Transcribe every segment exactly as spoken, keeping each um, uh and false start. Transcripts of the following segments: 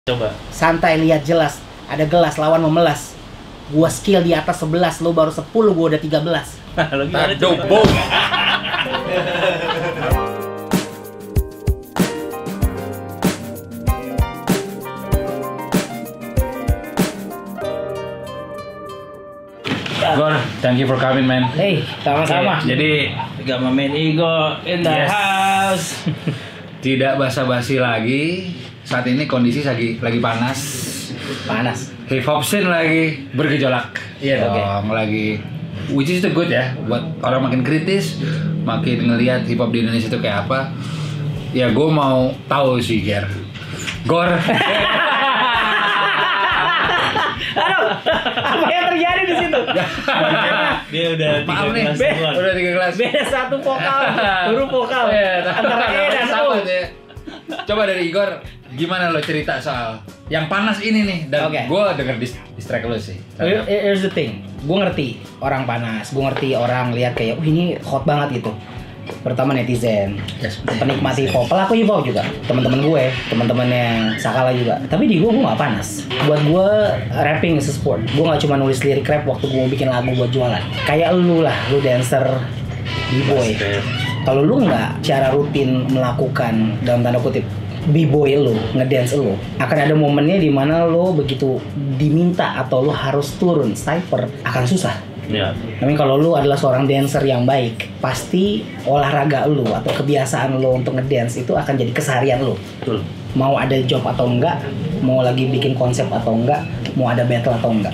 Coba. Santai, lihat jelas. Ada gelas lawan memelas. Gua skill di atas sebelas, lo baru sepuluh, gua udah tiga belas. Lo gimana Aduh, coba? bom. Gor, thank you for coming, man. Hey, sama-sama. Jadi Gama main ego in the Yes. house. tidak basa-basi lagi. Saat ini kondisi lagi lagi panas. Panas. Hip hop scene lagi bergejolak. Iya Oke. dong, lagi. Which is the good ya, buat orang makin kritis, makin ngelihat hip hop di Indonesia itu kayak apa. Ya gue mau tahu sih, Ger. Gor. Aduh, apa yang terjadi di situ? Dia udah tiga Maaf nih, kelas Be- duluan. udah tiga kelas. Beda satu vokal, huruf vokal. Iya, Antara E dan sama U. deh. Coba dari Igor, gimana lo cerita soal yang panas ini nih? Dan Oke. gue denger dis distract lo sih. Here- Here's the thing, gue ngerti orang panas, gue ngerti orang lihat kayak, wah ini hot banget gitu. Pertama netizen, Yes. penikmat hip hop, pelaku hip hop juga, teman-teman gue, teman-temannya Sakala juga. Tapi di gue gue nggak panas. Buat gue rapping is a sport. Gue nggak cuma nulis lirik rap waktu gue bikin lagu buat jualan. Kayak lu lah, lu dancer, b-boy. Kalau lu nggak secara rutin melakukan dalam tanda kutip b-boy lu, ngedance lu, akan ada momennya di mana lu begitu diminta atau lu harus turun cypher akan susah. Ya. Tapi kalau lu adalah seorang dancer yang baik, pasti olahraga lu atau kebiasaan lu untuk ngedance itu akan jadi keseharian lu. Betul. Mau ada job atau enggak, mau lagi bikin konsep atau enggak, mau ada battle atau enggak.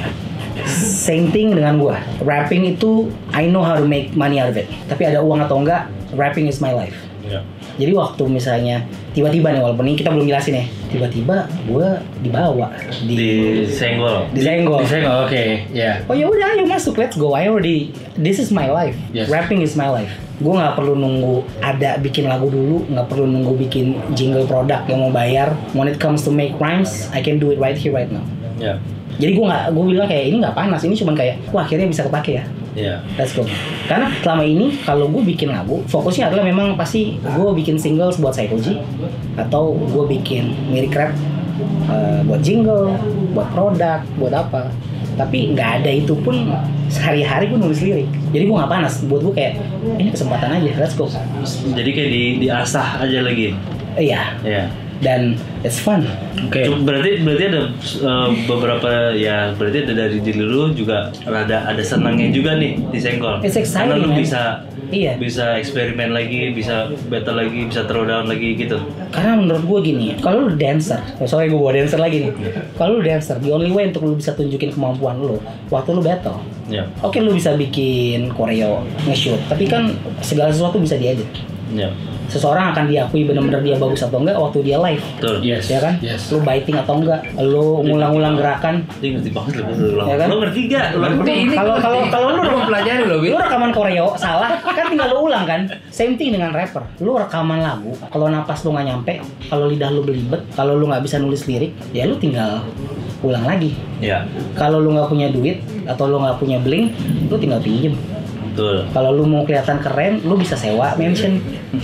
Same thing dengan gua. Rapping itu I know how to make money out of it. Tapi ada uang atau enggak, rapping is my life. Ya. Jadi waktu misalnya tiba-tiba nih, walaupun ini kita belum jelasin ya, tiba-tiba gua dibawa Di di senggol. disenggol. Bisa nggak? Oke, ya. Oh ya udah, ayo masuk, let's go. I already, this is my life. Yes. Rapping is my life. Gue nggak perlu nunggu ada bikin lagu dulu, nggak perlu nunggu bikin jingle produk yang mau bayar. When it comes to make rhymes, I can do it right here right now. Ya. Jadi gue nggak, gue bilang kayak ini nggak panas, ini cuman kayak wah akhirnya bisa kepake ya. Ya. Let's go. Karena selama ini kalau gue bikin lagu, fokusnya adalah memang pasti gue bikin singles buat Saykoji atau gue bikin lirik rap uh, buat jingle, buat produk, buat apa. Tapi nggak ada itu pun sehari-hari gue nulis lirik. Jadi gue nggak panas. Buat gue kayak ini kesempatan aja, let's go. Jadi kayak di diasah aja lagi. Iya. Ya. Dan it's fun. Oke. Cuma Berarti berarti ada uh, beberapa ya berarti ada dari diri lu juga rada ada senangnya juga nih di senggol. It's exciting, Karena lu man. bisa Iya. bisa eksperimen lagi, bisa battle lagi, bisa throw down lagi gitu. Karena menurut gue gini, kalau lu dancer, oh, sorry gue bawa dancer lagi nih. Kalau lu dancer, the only way untuk lu bisa tunjukin kemampuan lu waktu lu battle. Ya. Oke, lu bisa bikin koreo, nge-shoot, tapi kan segala sesuatu bisa diedit. Ya. Seseorang akan diakui benar-benar dia bagus atau enggak waktu dia live. Betul. Yes. Ya kan? Yes. Lu biting atau enggak, lu ngulang-ulang gerakan. Dia ngerti banget lu. Ya kan? Lu ngerti gak? Lu Ngerti. Ini Kalau kalau kalau lu Lu mau pelajari loh, Bil. lu rekaman koreo salah, kan tinggal lu ulang kan. Same thing dengan rapper. Lu rekaman lagu, kalau napas lu nggak nyampe, kalau lidah lu belibet, kalau lu nggak bisa nulis lirik, ya lu tinggal ulang lagi. Ya. Kalau lu nggak punya duit atau lu nggak punya bling, lu tinggal pinjem. Betul. Kalau lu mau kelihatan keren, lu bisa sewa mention.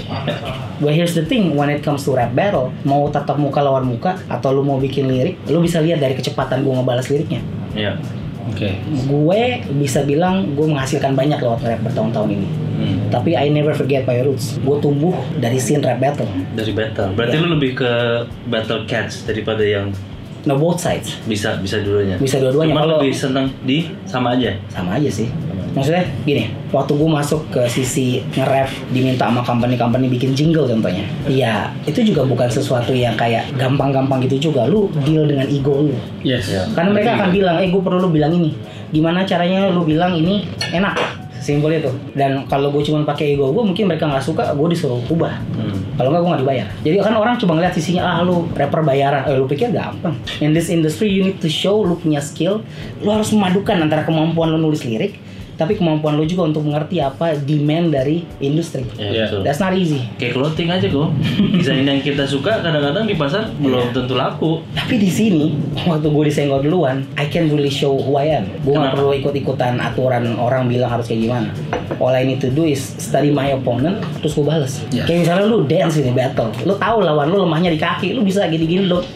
But here's the thing, when it comes to rap battle, mau tatap muka lawan muka atau lu mau bikin lirik, lu bisa lihat dari kecepatan gua ngebalas liriknya. Ya. Oke. Gue bisa bilang gue menghasilkan banyak lewat rap bertahun-tahun ini. Hmm. Tapi I never forget my roots. Gue tumbuh dari scene rap battle. Dari battle. Berarti Ya. lu lebih ke battle cats daripada yang No, both sides. bisa bisa dua-duanya. Bisa dua-duanya. Cuma Kalau- lebih seneng di sama aja. Sama aja sih. Maksudnya gini, waktu gue masuk ke sisi nge-rap diminta sama company-company bikin jingle contohnya. Iya, itu juga bukan sesuatu yang kayak gampang-gampang gitu juga. Lu deal dengan ego lu. Yes. Ya. Karena mereka akan bilang, eh gue perlu lu bilang ini. Gimana caranya lu bilang ini enak? Simpel itu. Dan kalau gue cuma pakai ego gue, mungkin mereka nggak suka, gue disuruh ubah. Hmm. Kalau nggak gue nggak dibayar. Jadi kan orang cuma ngeliat sisinya, ah lu rapper bayaran. Eh lu pikir gampang. In this industry you need to show lu punya skill. Lu harus memadukan antara kemampuan lu nulis lirik, tapi kemampuan lu juga untuk mengerti apa demand dari industri. Ya, betul. That's not easy. Kayak clothing aja kok. Desain yang kita suka kadang-kadang di pasar belum tentu laku. Tapi di sini waktu gue disenggol duluan, I can really show who I am. Gue nggak Kenapa? perlu ikut-ikutan aturan orang bilang harus kayak gimana. All I need to do is study my opponent, terus gue bales. Yeah. Kayak misalnya lu dance ini battle, lu tahu lawan lu lemahnya di kaki, lu bisa gini-gini lu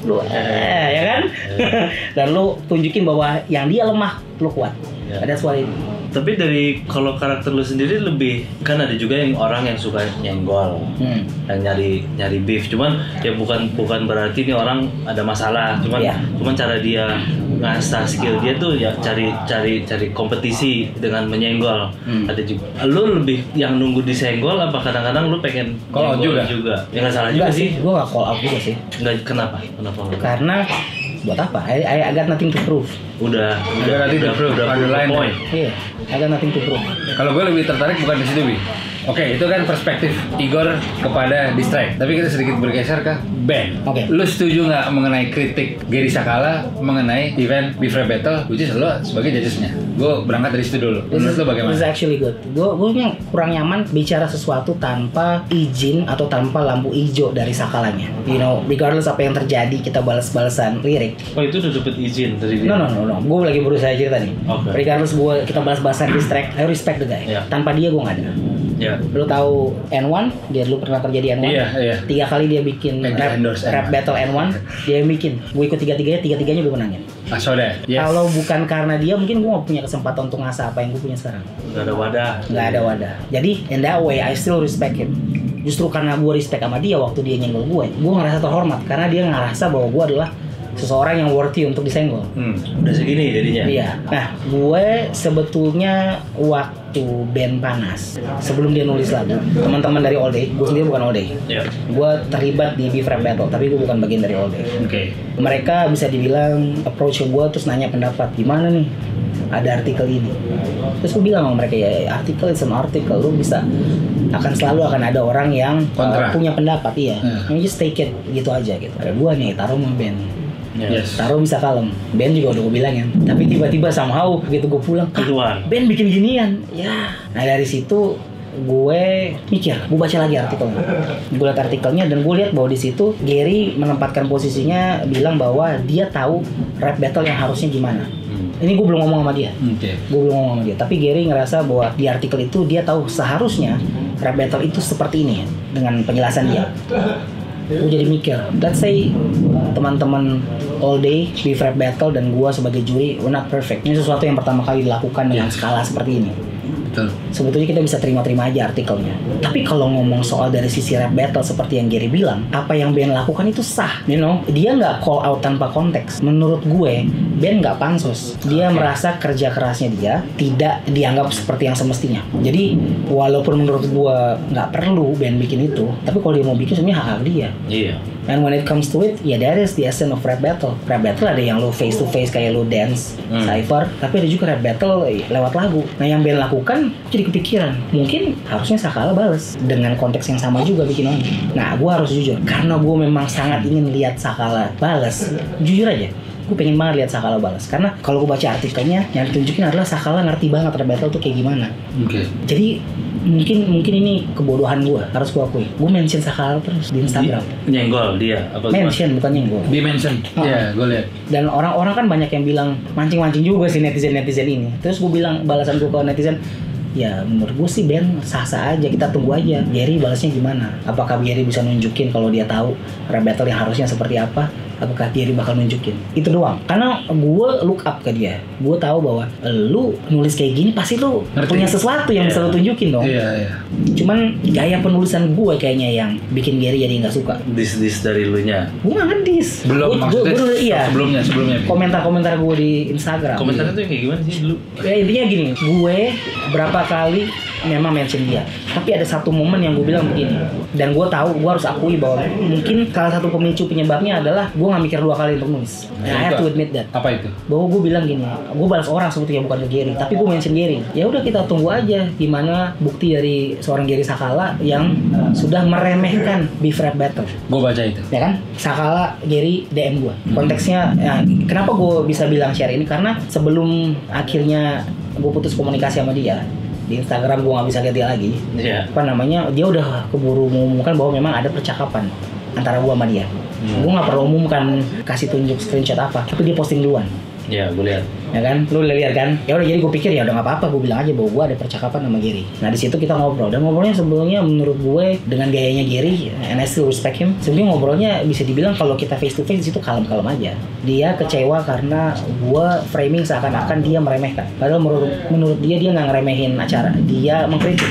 lu eh, ya kan? Dan lu tunjukin bahwa yang dia lemah lu kuat. Ya. That's what it. Tapi dari kalau karakter lu sendiri lebih kan ada juga yang orang yang suka nyenggol, Hmm. yang nyari nyari beef. Cuman ya bukan bukan berarti nih orang ada masalah. Cuman Iya. cuman cara dia ngasah skill dia tuh ya cari cari cari kompetisi dengan menyenggol. Hmm. Ada juga. Lu lebih yang nunggu disenggol apa kadang-kadang lu pengen Call out nyenggol juga? Ya nggak salah juga Enggak sih. sih, gue gak call out juga sih. Nggak kenapa? Kenapa? lu? Karena buat apa? I, I, I got nothing to prove. Udah udah nanti udah di- udah ada proof lain. point. Iya, I got nothing to prove. Kalau gue lebih tertarik bukan di situ, Bi. Oke, itu kan perspektif Igor kepada distract. Tapi kita sedikit bergeser ke Ben. Oke. Lu setuju nggak mengenai kritik Gary Sakala mengenai event Beef Rap Battle, which is lu sebagai judgesnya? Gue berangkat dari situ dulu. This Menurut is, lu bagaimana? this is actually good. Gue gue yang kurang nyaman bicara sesuatu tanpa izin atau tanpa lampu hijau dari sakalanya. You know, regardless apa yang terjadi, kita balas-balasan lirik. Oh itu udah dapet izin dari dia. No no no no. Gue lagi berusaha cerita nih. Oke. Regardless gue kita balas-balasan distract, I respect the guy. Iya. Tanpa dia gue nggak ada. Ya. Lu tahu N satu? Dia dulu pernah kerja di N satu. Iya, iya. Tiga kali dia bikin Pengen rap, endorse rap N satu. battle N satu. Dia yang bikin. Gue ikut tiga-tiganya, tiga-tiganya gue menangin. I saw that. Yes. Kalau bukan karena dia, mungkin gue gak punya kesempatan untuk ngasah apa yang gue punya sekarang. Nggak ada wadah. Nggak ada wadah. Jadi in that way I still respect him. Justru karena gue respect sama dia waktu dia nyenggol gue, gue ngerasa terhormat karena dia ngerasa bahwa gue adalah seseorang yang worthy untuk disenggol. Hmm, udah segini jadinya. Iya. Nah, gue sebetulnya waktu band Panas sebelum dia nulis lagu, teman-teman dari All Day, gue sendiri bukan All Day. Ya. Gue terlibat di Beef Rap Battle, tapi gue bukan bagian dari All Day. Oke. Mereka bisa dibilang approach ke gue terus nanya pendapat gimana nih ada artikel ini. Terus gue bilang sama mereka ya artikel itu sama artikel lu bisa akan selalu akan ada orang yang uh, Kontra. punya pendapat iya. Hmm. You just take it gitu aja gitu. Ada gue nih taruh sama band. Ya. Yes. Taruh bisa kalem. Ben juga udah gue bilangin. Tapi tiba-tiba somehow begitu gue pulang, ah, Keluar. Ben bikin ginian. Ya. Nah dari situ gue mikir, gue baca lagi artikelnya. Gue liat artikelnya dan gue lihat bahwa di situ Gary menempatkan posisinya bilang bahwa dia tahu rap battle yang harusnya gimana. Hmm. Ini gue belum ngomong sama dia. Oke. Gue belum ngomong sama dia. Tapi Gary ngerasa bahwa di artikel itu dia tahu seharusnya rap battle itu seperti ini dengan penjelasan dia. Gue jadi mikir, let's say teman-teman All Day Beef Rap Battle dan gue sebagai juri, we're not perfect. Ini sesuatu yang pertama kali dilakukan dengan skala seperti ini. Betul. Sebetulnya kita bisa terima-terima aja artikelnya. Tapi kalau ngomong soal dari sisi rap battle seperti yang Gary bilang, apa yang Ben lakukan itu sah. You know, dia nggak call out tanpa konteks. Menurut gue, Ben nggak pansos. Dia Okay. merasa kerja kerasnya dia tidak dianggap seperti yang semestinya. Jadi walaupun menurut gue nggak perlu Ben bikin itu, tapi kalau dia mau bikin sebenarnya hak hak dia. Iya. And when it comes to it, ya that is the essence of rap battle. Rap battle ada yang lo face to face kayak lo dance, Hmm. cypher, tapi ada juga rap battle eh, lewat lagu. Nah yang Ben lakukan jadi kepikiran, mungkin harusnya Sakala bales dengan konteks yang sama juga bikin lagu. Nah gue harus jujur, karena gue memang sangat ingin lihat Sakala bales. Jujur aja, gue pengen banget lihat Sakala balas. Karena kalau gue baca artikelnya, yang ditunjukin adalah Sakala ngerti banget rap battle tuh kayak gimana. Oke. Jadi mungkin mungkin ini kebodohan gue, harus gue akui. Gue mention Sakala terus di Instagram. Nyenggol dia apa gimana? Mention bukan nyenggol. Be mentioned. Oh. Iya, gue lihat. Dan orang-orang kan banyak yang bilang mancing-mancing juga sih netizen-netizen ini. Terus gue bilang balasan gue ke netizen, ya menurut gue sih Ben sah-sah aja, kita tunggu aja Gary balasnya gimana. Apakah Gary bisa nunjukin kalau dia tahu rap battle yang harusnya seperti apa? Apakah Gary bakal nunjukin? Itu doang. Karena gue look up ke dia. Gue tahu bahwa lu nulis kayak gini pasti lu Ngerti. punya sesuatu yang bisa lu tunjukin dong. Iya, iya. Cuman gaya penulisan gue kayaknya yang bikin Gary jadi nggak suka. Dis-dis dari lu nya. Gue nggak ngedis. Belum Gua- maksudnya. gua- gua- iya. Sebelumnya, sebelumnya. Komentar-komentar gue di Instagram. Komentarnya tuh yang kayak gimana sih dulu? Ya intinya gini, gue berapa kali memang mention dia, tapi ada satu momen yang gue bilang begini, dan gue tahu gue harus akui bahwa mungkin salah satu pemicu penyebabnya adalah gue nggak mikir dua kali untuk nulis. Nah, I have to admit that. Apa itu? Bahwa gue bilang gini, gue balas orang sebetulnya bukan ke Gary, tapi gue mention Gary. Ya udah kita tunggu aja gimana bukti dari seorang Gary Sakala yang sudah meremehkan Beef Rap Battle. Gue baca itu. Ya kan, Sakala Gary D M gue. Konteksnya, ya, kenapa gue bisa bilang share ini? Karena sebelum akhirnya gue putus komunikasi sama dia di Instagram, gue nggak bisa lihat dia lagi. Iya. Apa namanya? Dia udah keburu mengumumkan bahwa memang ada percakapan antara gue sama dia. Hmm. Gue nggak perlu umumkan kasih tunjuk screenshot apa, tapi dia posting duluan. Ya, gue lihat. Ya kan, lu lihat kan? Ya udah, jadi gue pikir ya udah nggak apa-apa, gue bilang aja bahwa gue ada percakapan sama Gary. Nah di situ kita ngobrol, dan ngobrolnya sebelumnya menurut gue dengan gayanya Gary, and I still respect him. Sebenarnya ngobrolnya bisa dibilang kalau kita face to face di situ kalem-kalem aja. Dia kecewa karena gue framing seakan-akan dia meremehkan. Padahal menurut menurut dia dia nggak ngeremehin acara, dia mengkritik.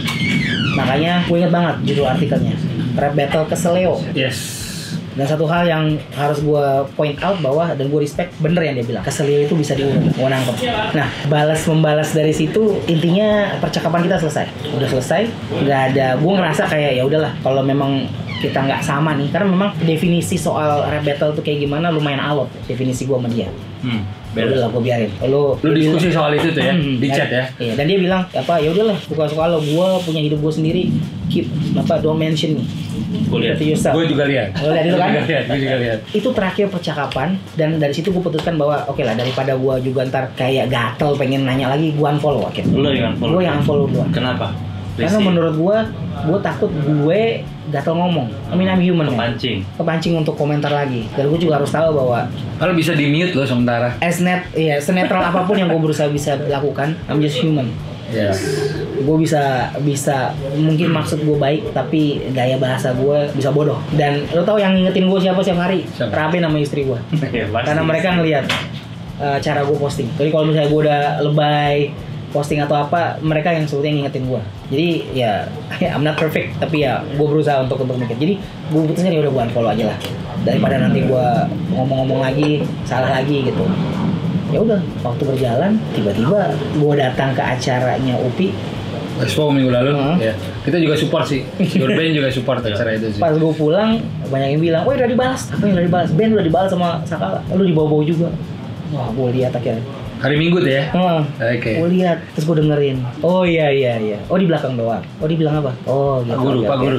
Makanya gue inget banget judul artikelnya, Rap Battle Keseleo. Yes. Dan satu hal yang harus gue point out bahwa, dan gue respect, bener yang dia bilang, keselio itu bisa diurut, gue nangkep. Nah, balas membalas dari situ, intinya percakapan kita selesai, udah selesai, nggak ada, gue ngerasa kayak ya udahlah, kalau memang kita nggak sama nih, karena memang definisi soal rap battle tuh kayak gimana lumayan alot definisi gue sama dia. Hmm. Udah lah, gue biarin. Lu, lu diskusi bilang, soal itu tuh ya, hmm, di chat ya. Iya, dan dia bilang apa, ya udahlah, suka-suka lo, gue punya hidup gue sendiri, keep apa, don't mention me. Gue lihat. Gue juga lihat. Gue lihat itu kan. Gue juga lihat. Itu terakhir percakapan, dan dari situ gue putuskan bahwa oke okay lah, daripada gue juga ntar kayak gatel pengen nanya lagi, gue unfollow akhirnya. Lo yang unfollow. Gue yang unfollow duluan. Kenapa? Karena menurut gue, gue takut gue gatel ngomong. I mean I'm human. Kepancing. Ya. Kepancing untuk komentar lagi. Dan gue juga harus tahu bahwa kalau bisa di mute loh sementara. As net, iya, senetral apapun yang gue berusaha bisa lakukan, I'm just human. Yes. Gue bisa bisa mungkin maksud gue baik, tapi gaya bahasa gue bisa bodoh. Dan lo tau yang ngingetin gue siapa setiap hari? Siapa? Rapi nama istri gue. Ya, karena mereka ngelihat uh, cara gue posting. Jadi kalau misalnya gue udah lebay posting atau apa, mereka yang sebetulnya ngingetin gue. Jadi ya, I'm not perfect, tapi ya gue berusaha untuk untuk mikir. Jadi gue putuskan ya udah gue unfollow aja lah, daripada nanti gue ngomong-ngomong lagi salah lagi gitu. Ya udah, waktu berjalan tiba-tiba gue datang ke acaranya Upi Expo minggu lalu. Uh-huh. Ya. Kita juga support sih. Urbain juga support acara itu sih. Pas gue pulang, banyak yang bilang, "Woi, udah dibalas." Apa yang udah dibalas? Ben udah dibalas sama Sakala. Lu dibawa-bawa juga. Wah, gue lihat akhirnya. Hari Minggu tuh ya? Hmm. Oke. Okay. Gue lihat, terus gue dengerin. Oh iya iya iya. Oh di belakang doang. Oh dibilang apa? Oh gitu. Pak Guru, okay, Pak okay. Guru.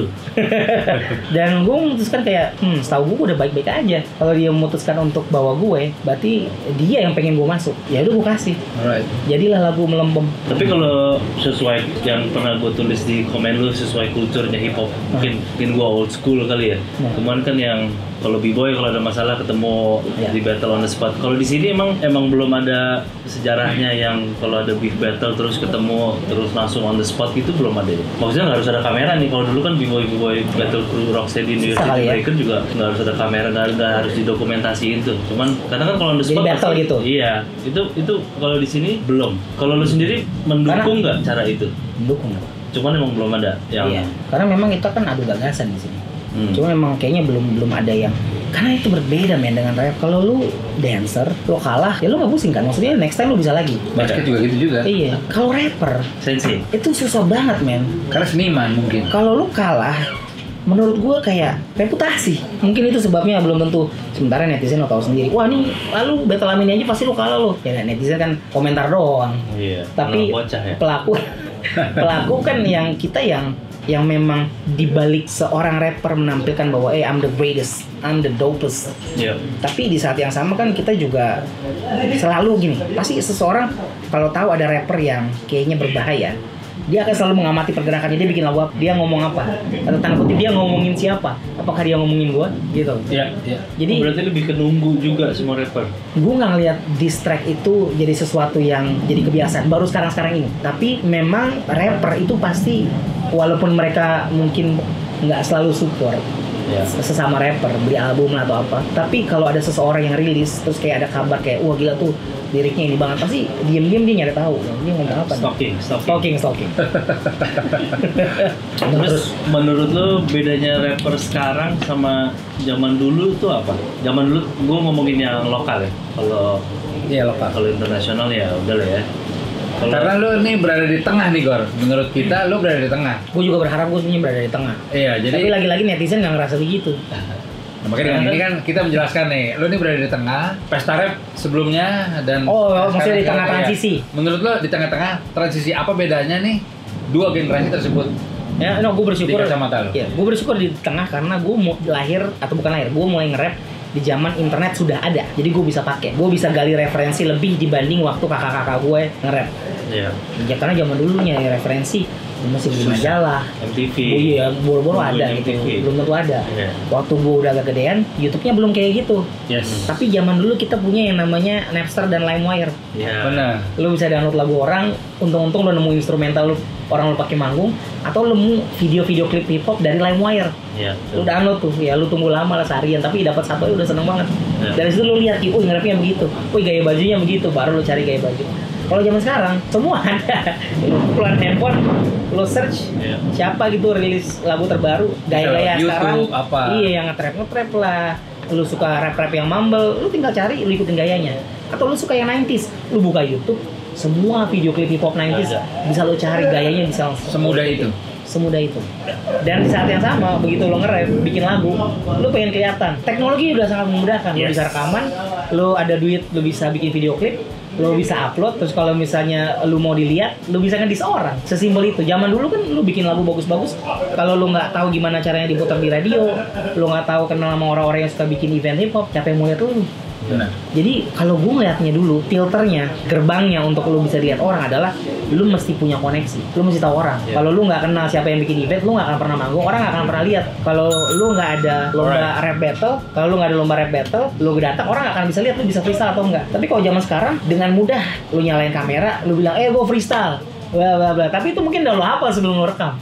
Dan gue memutuskan kayak, hmm, setahu gue udah baik-baik aja. Kalau dia memutuskan untuk bawa gue, berarti dia yang pengen gue masuk. Ya udah gue kasih. Alright. Jadilah lagu Melempem. Tapi kalau sesuai yang pernah gue tulis di komen lu, sesuai kulturnya hip hop, mungkin mungkin gue old school kali ya. Nah. Kemarin kan yang kalau b-boy kalau ada masalah ketemu Ya. di battle on the spot. Kalau di sini emang emang belum ada sejarahnya yang kalau ada beef battle terus ketemu terus langsung on the spot itu belum ada ya. Maksudnya nggak harus ada kamera nih. Kalau dulu kan b-boy b-boy battle crew Rocksteady New York City ya. Breaker juga nggak harus ada kamera, nggak nggak harus didokumentasiin tuh. Cuman karena kan kalau on the spot jadi battle pasti, gitu. Iya, itu itu kalau di sini belum. Kalau lu sendiri mendukung nggak cara itu? Mendukung. Cuman emang belum ada yang. Iya. Karena memang kita kan adu gagasan di sini. Hmm. Cuma memang kayaknya belum belum ada yang, karena itu berbeda men dengan rap. Kalau lu dancer, lu kalah, ya lu nggak pusing kan? Maksudnya next time lu bisa lagi. Basket juga gitu juga. Iya. Kalau rapper, Sensei. itu susah banget men. Karena seniman mungkin. Kalau lu kalah, menurut gua kayak reputasi. Mungkin itu sebabnya belum tentu. Sementara netizen lo tahu sendiri. Wah nih, lalu battle ini aja pasti lu kalah lo. Ya netizen kan komentar doang. Iya. Tapi bocah ya. pelaku pelaku kan yang kita yang yang memang dibalik seorang rapper menampilkan bahwa eh I'm the greatest, I'm the dopest. Iya. Tapi di saat yang sama kan kita juga selalu gini, pasti seseorang kalau tahu ada rapper yang kayaknya berbahaya, dia akan selalu mengamati pergerakannya, dia bikin lagu apa, dia ngomong apa, atau tanda kutip dia ngomongin siapa, apakah dia ngomongin gua gitu. Iya, iya. Jadi oh, berarti lebih ke nunggu juga semua rapper. gue nggak ngeliat diss track itu jadi sesuatu yang jadi kebiasaan baru sekarang-sekarang ini. Tapi memang rapper itu pasti, walaupun mereka mungkin nggak selalu support Ya. sesama rapper beli album lah atau apa, tapi kalau ada seseorang yang rilis terus kayak ada kabar kayak wah gila tuh liriknya ini banget, pasti diem-diem dia nyari tahu dia ngomong apa. Stalking, stalking. Stalking, stalking. Terus menurut lo bedanya rapper sekarang sama zaman dulu tuh apa? Zaman dulu gue ngomongin yang lokal ya. Kalau Iya lokal. kalau internasional ya udah lah ya. Kalo, Karena lu nih berada di tengah nih Gor. Menurut kita lu berada di tengah. Gue juga berharap gue sebenarnya berada di tengah. Iya, jadi Tapi lagi-lagi netizen nggak ngerasa begitu. nah, makanya dengan ini kan kita menjelaskan nih, lu nih berada di tengah, pesta rap sebelumnya dan Oh, sekarang maksudnya di sekarang tengah ya. transisi. Menurut lu di tengah-tengah transisi apa bedanya nih dua generasi tersebut? Ya, no, gue bersyukur. Di kacamata lu. Ya, gue bersyukur di tengah karena gue mu- lahir atau bukan lahir, gue mulai nge-rap di zaman internet sudah ada. Jadi gue bisa pakai, gue bisa gali referensi lebih dibanding waktu kakak-kakak gue nge-rap. Iya. Ya karena zaman dulu nyari referensi masih beli majalah. M T V. Oh iya, boro-boro Belum ada M T V. gitu. Belum tentu ada. Iya. Waktu gue udah agak gedean, YouTube-nya belum kayak gitu. Yes. Tapi zaman dulu kita punya yang namanya Napster dan LimeWire. Iya. Benar. Lu bisa download lagu orang, untung-untung lu nemu instrumental lu orang lu pakai manggung, atau lu nemu video-video klip hip hop dari LimeWire. Iya. Lu download tuh, ya lu tunggu lama lah seharian, tapi dapat satu udah seneng banget. Ya. Dari situ lu lihat, oh nge-rapnya begitu, oh gaya bajunya begitu, baru lu cari gaya baju. Kalau zaman sekarang semua ada. Lu keluar handphone, lu search Ya. siapa gitu rilis lagu terbaru, gaya-gaya YouTube, sekarang. apa. Iya, yang nge-trap nge-trap lah. Lu suka rap-rap yang mumble, lu tinggal cari, lu ikutin gayanya. Atau lu suka yang nineties, lu buka YouTube, semua video klip hip hop nineties Ada. bisa lu cari gayanya, bisa langsung. Semudah itu. Semudah itu. Dan di saat yang sama, begitu lo nge-rap, bikin lagu, lo pengen kelihatan. Teknologi udah sangat memudahkan. Lo Yes. bisa rekaman, lo ada duit, lo bisa bikin video klip, lo bisa upload. Terus kalau misalnya lo mau dilihat, lo bisa ngedis orang. Sesimpel itu. Zaman dulu kan lo bikin lagu bagus-bagus, kalau lo nggak tahu gimana caranya diputar di radio, lo nggak tahu kenal sama orang-orang yang suka bikin event hip hop, siapa yang mau lihat lo? Benar. Jadi kalau gue ngeliatnya dulu, filternya, gerbangnya untuk lu bisa lihat orang adalah lu mesti punya koneksi, lu mesti tahu orang. Yeah. Kalau lu nggak kenal siapa yang bikin event, lu nggak akan pernah manggung, orang nggak akan pernah lihat. Kalau lu nggak ada lomba Alright. rap battle, kalau lu nggak ada lomba rap battle, lu datang orang nggak akan bisa lihat lu bisa freestyle atau enggak. Tapi kalau zaman sekarang dengan mudah lu nyalain kamera, lu bilang eh gue freestyle, bla bla bla. Tapi itu mungkin udah lu hafal sebelum lu rekam.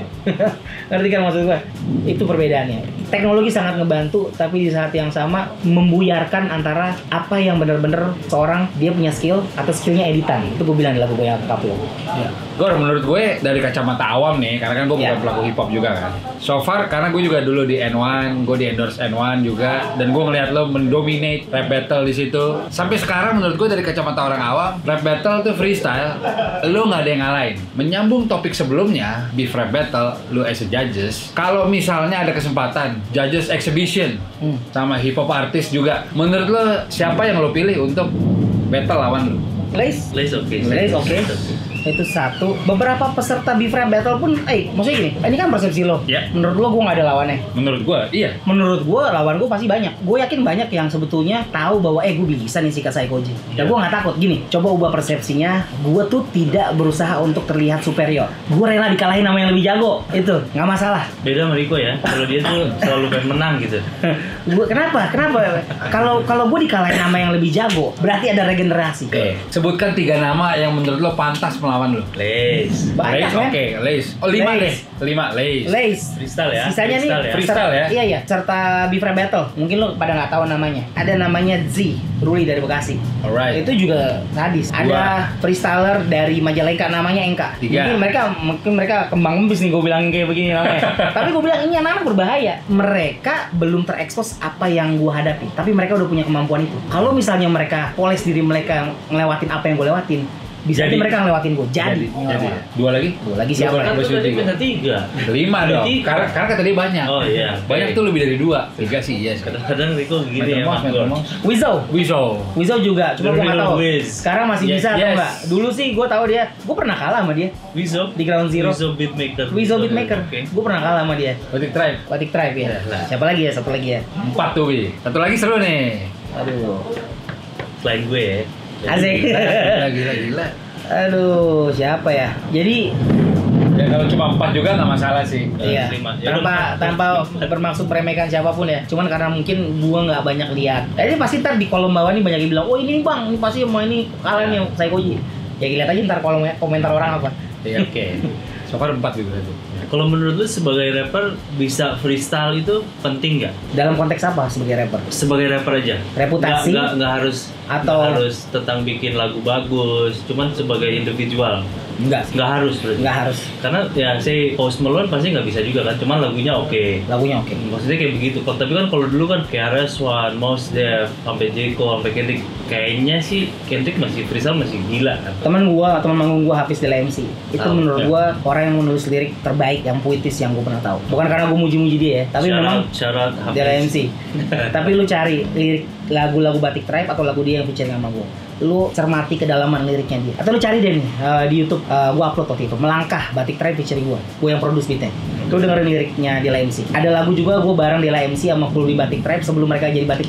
Ngerti kan maksud gue? Itu perbedaannya. Teknologi sangat ngebantu, tapi di saat yang sama membuyarkan antara apa yang benar-benar seorang dia punya skill atau skillnya editan. Itu gue bilang di lagu gue yang Kaplo. Ya. Gue menurut gue dari kacamata awam nih, karena kan gue bukan Ya. pelaku hip hop juga kan. So far karena gue juga dulu di N satu, gue di endorse N satu juga, dan gue ngeliat lo mendominate rap battle di situ. Sampai sekarang menurut gue dari kacamata orang awam, rap battle tuh freestyle, lo nggak ada yang ngalahin. Menyambung topik sebelumnya, beef rap battle, lo as a judges, kalau misalnya ada kesempatan judges exhibition Hmm. sama hip hop artis juga, menurut lo siapa yang lo pilih untuk battle lawan lo? Lace, Lace oke. Lace oke. Itu satu. Beberapa peserta beef rap battle pun, eh maksudnya gini, ini kan persepsi lo. Ya. Menurut lo gue nggak ada lawannya. Menurut gue, iya. Menurut gue lawan gue pasti banyak. Gue yakin banyak yang sebetulnya tahu bahwa eh gue bisa nih sikat Saykoji. Dan Iya. gue nggak takut. Gini, coba ubah persepsinya. Gue tuh tidak berusaha untuk terlihat superior. Gue rela dikalahin sama yang lebih jago. Itu nggak masalah. Beda sama Rico ya. Kalau dia tuh selalu pengen menang gitu. Gue kenapa? Kenapa? Kalau kalau gue dikalahin sama yang lebih jago, berarti ada regenerasi. Oke, sebutkan tiga nama yang menurut lo pantas melawan lo. Lace. Banyak Lace, men. oke, Lace. Oh, lima Lace. deh. Lima, Lace. Lace. Freestyle ya. Sisanya nih Freestyle ya. Freestyle ya? Iya iya, serta beef rap battle. Mungkin lo pada nggak tahu namanya. Ada namanya Z, Ruli dari Bekasi. Alright. Itu juga sadis. Dua. Ada freestyler dari Majalengka namanya Engka. Tiga. Mungkin mereka mungkin mereka kembang embis nih gue bilang kayak begini namanya. Tapi gue bilang ini anak-anak berbahaya. Mereka belum terekspos apa yang gue hadapi, tapi mereka udah punya kemampuan itu. Kalau misalnya mereka poles diri mereka ngelewatin apa yang gue lewatin, bisa aja Jadi. mereka ngelewatin gue. Jadi, Jadi, dua lagi? Tuh, lagi siapa? Kan Gua tuh sudah tadi tiga. minta tiga. Lima Ada dong. tiga. Karena, karena kata dia banyak. Oh iya. Banyak Oke. tuh lebih dari dua. Tiga sih, iya. Kadang-kadang Rico gini Meter ya. mouse, meter Mas. mouse. Wizo. Wiso. Wizo juga, cuma gue nggak Little tahu. Wiz. Sekarang masih Yes, bisa atau yes. enggak? Dulu sih gue tahu dia, gue pernah kalah sama dia Wizo. di Ground Zero. Wizo Beatmaker. Wizo Beatmaker, Oke. gue pernah kalah sama dia. Batik Tribe. Batik Tribe ya. Ya, lah. Siapa lagi ya? Satu lagi ya. Empat tuh, Bi. Satu lagi seru nih. Aduh. Selain gue ya. Asik. Gila, gila, gila. Aduh, siapa ya? Jadi Ya kalau cuma empat juga nggak masalah sih. iya, lima. Ya tanpa udah, tanpa bermaksud meremehkan siapapun ya. Cuman karena mungkin gua nggak banyak lihat. Jadi pasti ntar di kolom bawah nih banyak yang bilang, oh ini nih bang, ini pasti mau ini kalah nih Saykoji. Ya lihat aja ntar kolom komentar orang apa. Iya, oke. So far empat juga itu. Kalau menurut lu sebagai rapper bisa freestyle itu penting nggak? Dalam konteks apa sebagai rapper? Sebagai rapper aja. Reputasi? Nggak, nggak, nggak harus Atau- nggak harus tentang bikin lagu bagus, cuman sebagai individual. Enggak, Nggak harus berarti. nggak harus. Karena ya say Post Malone pasti nggak bisa juga kan, cuman lagunya oke. Lagunya oke. Maksudnya kayak begitu. Kalau tapi kan kalau dulu kan kayak R S one, Mos Def, sampai J. Cole, sampai Kendrick, kayaknya sih Kendrick masih freestyle masih gila kan. Teman gua, teman manggung gua Hafiz Dela M C. Itu Oh, menurut ya. gua orang yang menulis lirik terbaik, yang puitis yang gua pernah tahu. Bukan karena gua muji-muji dia ya, tapi Shout memang out- shout out Hafiz. Dela M C. Tapi lu cari lirik lagu-lagu Batik Tribe atau lagu dia yang featuring sama gua. Lu cermati kedalaman liriknya dia. Atau lu cari deh nih uh, di YouTube, uh, gua upload waktu itu Melangkah Batik Tribe featuring gua. Gua yang produce beatnya. Lu dengerin liriknya Dela M C. Ada lagu juga gua bareng Dela M C sama Fulby Batik Tribe sebelum mereka jadi Batik Tribe.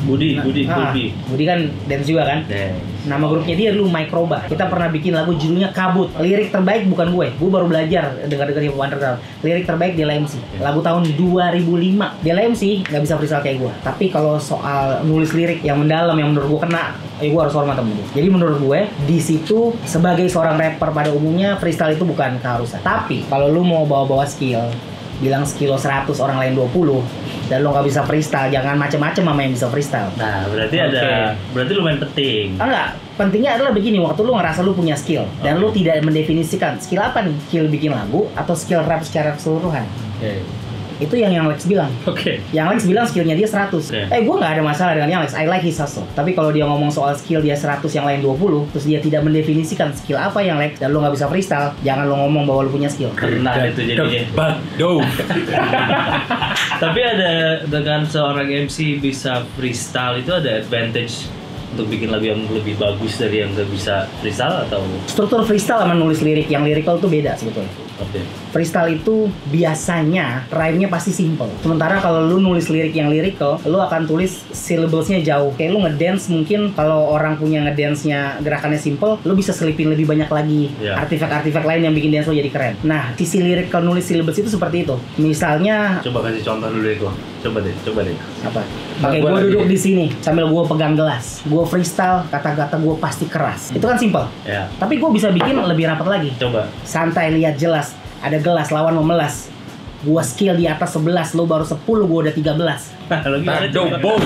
Budi, Nah, Budi, ah, Budi. Budi kan dance juga kan. Deh. Nama grupnya dia dulu Microba. Kita pernah bikin lagu judulnya Kabut. Lirik terbaik bukan gue. Gue baru belajar dengar-dengar hip hop underground. Lirik terbaik Dela M C. Lagu tahun dua ribu lima. Dela M C nggak bisa freestyle kayak gue. Tapi kalau soal nulis lirik yang mendalam yang menurut gue kena, eh gue harus hormat temen gue. Jadi menurut gue di situ sebagai seorang rapper pada umumnya freestyle itu bukan keharusan. Tapi kalau lu mau bawa-bawa skill, bilang skill lo seratus, orang lain dua puluh, dan lo nggak bisa freestyle, jangan macem-macem sama yang bisa freestyle. Nah, berarti Oke. ada, berarti lumayan penting. Ah, enggak, pentingnya adalah begini, waktu lu ngerasa lu punya skill dan lu tidak mendefinisikan skill apa nih, skill bikin lagu atau skill rap secara keseluruhan. Oke. Itu yang yang Lex bilang. Oke. Yang Lex bilang skillnya dia seratus. Yeah. Eh, gue nggak ada masalah dengan yang Lex. I like his hustle. Tapi kalau dia ngomong soal skill dia seratus, yang lain dua puluh, terus dia tidak mendefinisikan skill apa yang Lex, dan lu nggak bisa freestyle, jangan lu ngomong bahwa lu punya skill. Pernah itu jadinya. But do. Tapi ada dengan seorang M C bisa freestyle itu ada advantage untuk bikin lagu yang lebih bagus dari yang nggak bisa freestyle atau? Struktur freestyle sama nulis lirik yang lyrical tuh beda sebetulnya. Oke. Freestyle itu biasanya rhyme-nya pasti simple. Sementara kalau lu nulis lirik yang lyrical, lu akan tulis syllables-nya jauh. Kayak lu ngedance, mungkin kalau orang punya ngedance-nya gerakannya simple, lu bisa selipin lebih banyak lagi Yeah. artifak-artifak lain yang bikin dance lu jadi keren. Nah, sisi lyrical nulis syllables itu seperti itu. Misalnya Coba kasih contoh dulu deh gua. Coba deh, coba deh. apa? Pakai Gua gua lagi- duduk di sini sambil gua pegang gelas. Gua freestyle, kata-kata gua pasti keras. Itu kan simple. Ya. Tapi gua bisa bikin lebih rapat lagi. Coba. Santai, lihat jelas. Ada gelas, lawan memelas. Gua skill di atas sebelas, lu baru sepuluh, gua udah tiga belas. Kalau gimana Do coba? boom.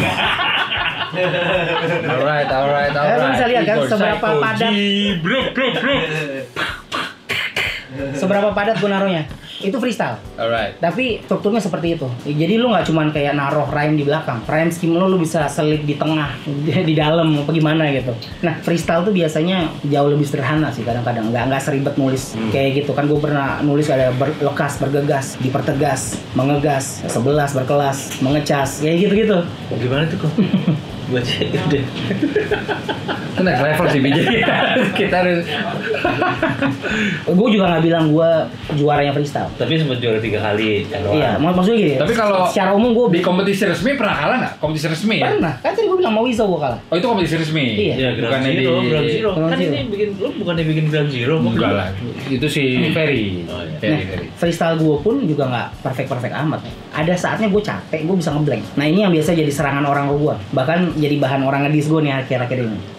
Alright, alright, Eh, alright. lu bisa lihat kan Igor seberapa Saykoji, padat. Bro, bro, bro. Seberapa padat gua naruhnya. Itu freestyle. Alright. Tapi strukturnya seperti itu. Jadi lu nggak cuman kayak naruh rhyme di belakang. Rhyme scheme lu lu bisa selip di tengah, di dalam, apa gimana gitu. Nah, freestyle tuh biasanya jauh lebih sederhana sih kadang-kadang. Nggak nggak seribet nulis Hmm. kayak gitu kan. Gue pernah nulis ada berlekas, bergegas, dipertegas, mengegas, sebelas berkelas, mengecas, kayak gitu-gitu. Gimana tuh kok? Buat cek deh. Itu next level sih, B J. Kita harus. Gue juga nggak bilang gue juaranya freestyle. Tapi sempat juara tiga kali. Iya, mak- maksudnya gini. Tapi kalau secara umum gue di kompetisi resmi pernah kalah nggak? Kompetisi resmi ya? pernah. Kan tadi gue bilang mau Wizo gue kalah. Oh itu kompetisi resmi? Iya. Ya, Ground Bukannya di... Zero, Ground Zero. Ground Kan Zero. ini bikin, lu bukannya bikin Ground Zero? Enggak lah, itu si Ferry. Oh, iya. Ferry, Nah, Ferry. freestyle gue pun juga nggak perfect-perfect amat. Ada saatnya gue capek, gue bisa ngeblank. Nah ini yang biasa jadi serangan orang ke gue. Bahkan jadi bahan orang ngedis gue nih akhir-akhir ini.